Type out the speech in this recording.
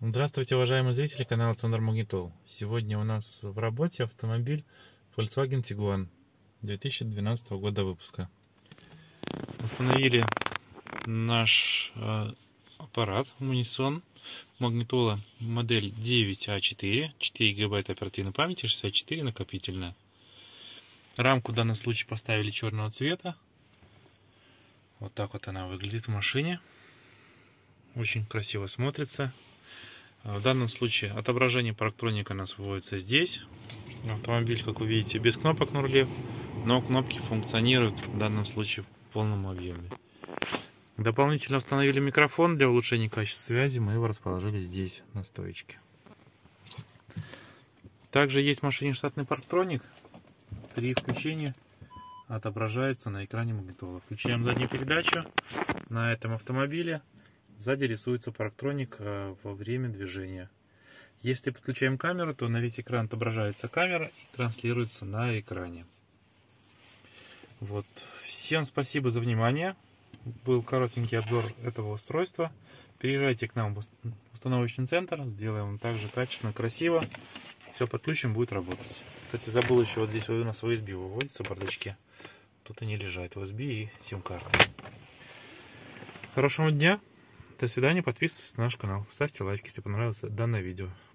Здравствуйте, уважаемые зрители канала Центр Магнитол. Сегодня у нас в работе автомобиль Volkswagen Tiguan 2012 года выпуска. Установили наш аппарат Unison магнитола модель 9А4, 4 гигабайта оперативной памяти, 64 накопительная. Рамку в данном случае поставили черного цвета. Вот так вот она выглядит в машине. Очень красиво смотрится. В данном случае отображение парктроника у нас выводится здесь. Автомобиль, как вы видите, без кнопок на руле, но кнопки функционируют в данном случае в полном объеме. Дополнительно установили микрофон для улучшения качества связи. Мы его расположили здесь, на стоечке. Также есть в машине штатный парктроник. При включении отображается на экране магнитола. Включаем заднюю передачу. На этом автомобиле сзади рисуется парктроник во время движения. Если подключаем камеру, то на весь экран отображается камера и транслируется на экране. Вот. Всем спасибо за внимание. Был коротенький обзор этого устройства. Приезжайте к нам в установочный центр. Сделаем вам также качественно, красиво. Все подключим, будет работать. Кстати, забыл еще, вот здесь у нас USB выводится в бардачке. Тут они лежат, USB и сим-карты. Хорошего дня. До свидания, подписывайтесь на наш канал, ставьте лайки, если понравилось данное видео.